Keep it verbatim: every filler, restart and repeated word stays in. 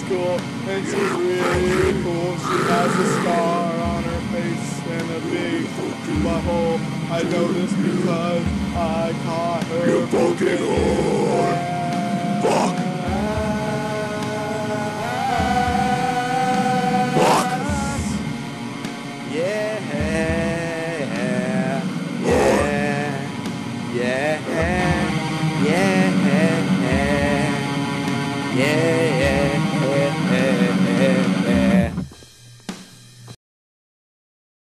cool, and she's really cool. She has a star on her face and a big butthole. I know this because I caught her. You fucking whore! Fuck! Fuck! Yeah, yeah, yeah, yeah, yeah.